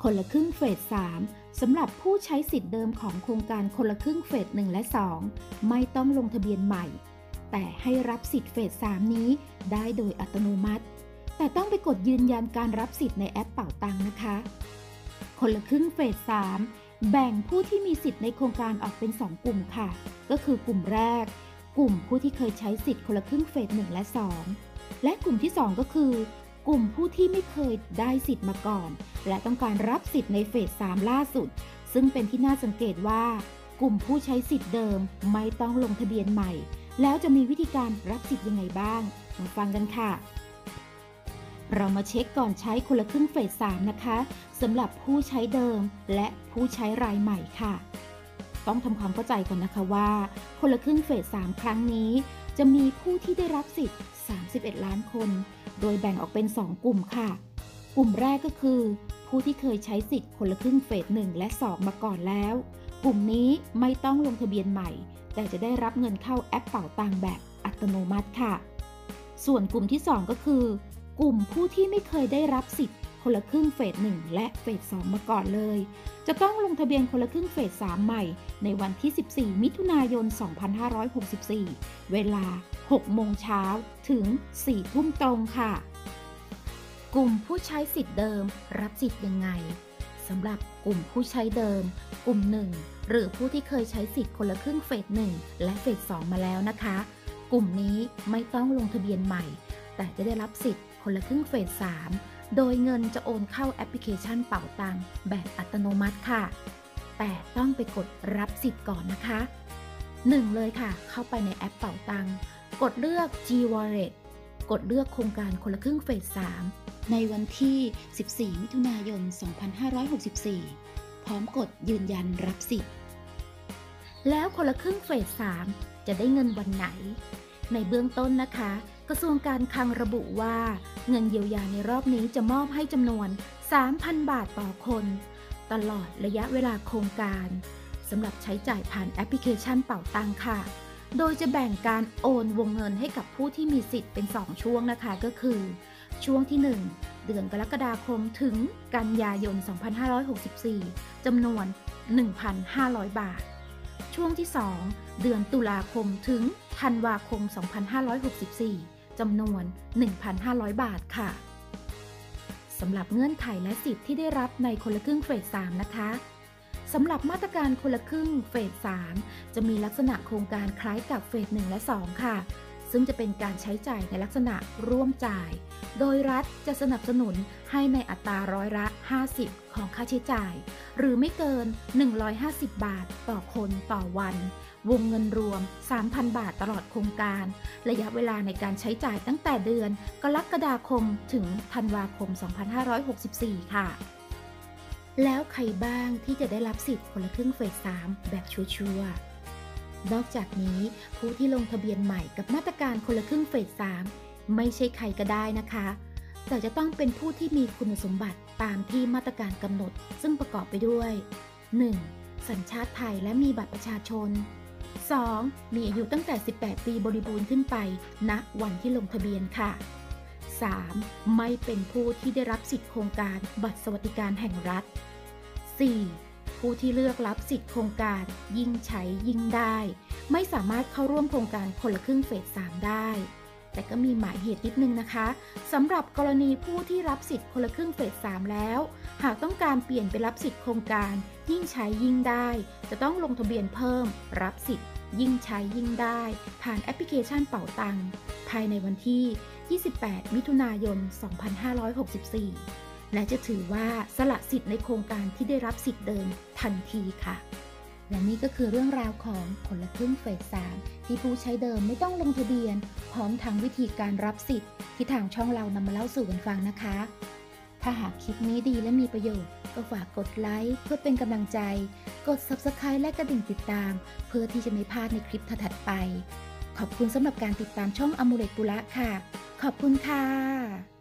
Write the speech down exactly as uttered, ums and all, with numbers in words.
คนละครึ่งเฟสสามสำหรับผู้ใช้สิทธิ์เดิมของโครงการคนละครึ่งเฟสหนึ่งและสองไม่ต้องลงทะเบียนใหม่แต่ให้รับสิทธิ์เฟสสามนี้ได้โดยอัตโนมัติแต่ต้องไปกดยืนยันการรับสิทธิ์ในแอปเป๋าตังค์นะคะคนละครึ่งเฟสสามแบ่งผู้ที่มีสิทธิ์ในโครงการออกเป็นสองกลุ่มค่ะก็คือกลุ่มแรกกลุ่มผู้ที่เคยใช้สิทธิ์คนละครึ่งเฟสหนึ่งและสองและกลุ่มที่สองก็คือกลุ่มผู้ที่ไม่เคยได้สิทธิ์มาก่อนและต้องการรับสิทธิ์ในเฟสสามล่าสุดซึ่งเป็นที่น่าสังเกตว่ากลุ่มผู้ใช้สิทธิ์เดิมไม่ต้องลงทะเบียนใหม่แล้วจะมีวิธีการรับสิทธิ์ยังไงบ้างมาฟังกันค่ะเรามาเช็คก่อนใช้คนละครึ่งเฟสสามนะคะสำหรับผู้ใช้เดิมและผู้ใช้รายใหม่ค่ะต้องทำความเข้าใจก่อนนะคะว่าคนละครึ่งเฟสสามครั้งนี้จะมีผู้ที่ได้รับสิทธิ์สามสิบเอ็ดล้านคนโดยแบ่งออกเป็นสองกลุ่มค่ะกลุ่มแรกก็คือผู้ที่เคยใช้สิทธิ์คนละครึ่งเฟสหนึ่งและสองมาก่อนแล้วกลุ่มนี้ไม่ต้องลงทะเบียนใหม่แต่จะได้รับเงินเข้าแอปเป๋าตังค์แบบอัตโนมัติค่ะส่วนกลุ่มที่สองก็คือกลุ่มผู้ที่ไม่เคยได้รับสิทธิ์คนละครึ่งเฟสหนึ่งและเฟสสองมาก่อนเลยจะต้องลงทะเบียนคนละครึ่งเฟสสามใหม่ในวันที่สิบสี่มิถุนายนสองพันห้าร้อยหกสิบสี่เวลาหกโมงเช้าถึงสี่ทุ่มตรงค่ะกลุ่มผู้ใช้สิทธิ์เดิมรับสิทธิ์ยังไงสำหรับกลุ่มผู้ใช้เดิมกลุ่มหนึ่งหรือผู้ที่เคยใช้สิทธิ์คนละครึ่งเฟสหนึ่งและเฟสสองมาแล้วนะคะกลุ่มนี้ไม่ต้องลงทะเบียนใหม่แต่จะได้รับสิทธิ์คนละครึ่งเฟสสามโดยเงินจะโอนเข้าแอปพลิเคชันเป๋าตังค์แบบอัตโนมัติค่ะแต่ต้องไปกดรับสิทธิ์ก่อนนะคะหนึ่งเลยค่ะเข้าไปในแอปเป๋าตังค์กดเลือก G-Wallet กดเลือกโครงการคนละครึ่งเฟสสามในวันที่สิบสี่มิถุนายนสองพันห้าร้อยหกสิบสี่พร้อมกดยืนยันรับสิทธิ์แล้วคนละครึ่งเฟสสามจะได้เงินวันไหนในเบื้องต้นนะคะกระทรวงการคลังระบุว่าเงินเยียวยาในรอบนี้จะมอบให้จำนวน สามพัน บาทต่อคนตลอดระยะเวลาโครงการสำหรับใช้จ่ายผ่านแอปพลิเคชันเป๋าตังค่ะโดยจะแบ่งการโอนวงเงินให้กับผู้ที่มีสิทธิ์เป็นสองช่วงนะคะก็คือช่วงที่หนึ่งเดือนกรกฎาคมถึงกันยายนสองพันห้าร้อยหกสิบสี่จำนวน หนึ่งพันห้าร้อย บาทช่วงที่สองเดือนตุลาคมถึงธันวาคมสองพันห้าร้อยหกสิบสี่จำนวน หนึ่งพันห้าร้อย บาทค่ะสำหรับเงื่อนไขและสิทธิ์ที่ได้รับในคนละครึ่งเฟสสามนะคะสำหรับมาตรการคนละครึ่งเฟสสามจะมีลักษณะโครงการคล้ายกับเฟสหนึ่งและสองค่ะซึ่งจะเป็นการใช้จ่ายในลักษณะร่วมจ่ายโดยรัฐจะสนับสนุนให้ในอัตราร้อยละห้าสิบของค่าใช้จ่ายหรือไม่เกินหนึ่งร้อยห้าสิบบาทต่อคนต่อวันวงเงินรวม สามพัน บาทตลอดโครงการระยะเวลาในการใช้จ่ายตั้งแต่เดือนกรกฎาคมถึงธันวาคมสองพันห้าร้อยหกสิบสี่ค่ะแล้วใครบ้างที่จะได้รับสิทธิ์คนละครึ่งเฟสสามแบบชัวร์ๆนอกจากนี้ผู้ที่ลงทะเบียนใหม่กับมาตรการคนละครึ่งเฟสสามไม่ใช่ใครก็ได้นะคะแต่จะต้องเป็นผู้ที่มีคุณสมบัติตามที่มาตรการกำหนดซึ่งประกอบไปด้วย หนึ่ง. สัญชาติไทยและมีบัตรประชาชน สอง. มีอายุตั้งแต่สิบแปดปีบริบูรณ์ขึ้นไปณวันที่ลงทะเบียนค่ะ สาม. ไม่เป็นผู้ที่ได้รับสิทธิโครงการบัตรสวัสดิการแห่งรัฐ สี่. ผู้ที่เลือกรับสิทธิโครงการยิ่งใช้ยิ่งได้ไม่สามารถเข้าร่วมโครงการคนละครึ่งเฟสสามได้แต่ก็มีหมายเหตุนิดนึงนะคะสำหรับกรณีผู้ที่รับสิทธิ์คนละครึ่งเฟสสามแล้วหากต้องการเปลี่ยนไปรับสิทธิ์โครงการยิ่งใช้ยิ่งได้จะต้องลงทะเบียนเพิ่มรับสิทธิ์ยิ่งใช้ยิ่งได้ผ่านแอปพลิเคชันเป๋าตังค์ภายในวันที่ยี่สิบแปดมิถุนายนสองพันห้าร้อยหกสิบสี่และจะถือว่าสละสิทธิ์ในโครงการที่ได้รับสิทธิ์เดิมทันทีค่ะและนี่ก็คือเรื่องราวของคนละครึ่งเฟสสามที่ผู้ใช้เดิมไม่ต้องลงทะเบียนพร้อมทั้งวิธีการรับสิทธิ์ที่ทางช่องเรานำมาเล่าสู่กันฟังนะคะถ้าหากคลิปนี้ดีและมีประโยชน์ก็ฝากกดไลค์เพื่อเป็นกำลังใจกด ซับสไครบ์ และกระดิ่งติดตามเพื่อที่จะไม่พลาดในคลิปถัดๆไปขอบคุณสำหรับการติดตามช่องอมูเลตปุระค่ะขอบคุณค่ะ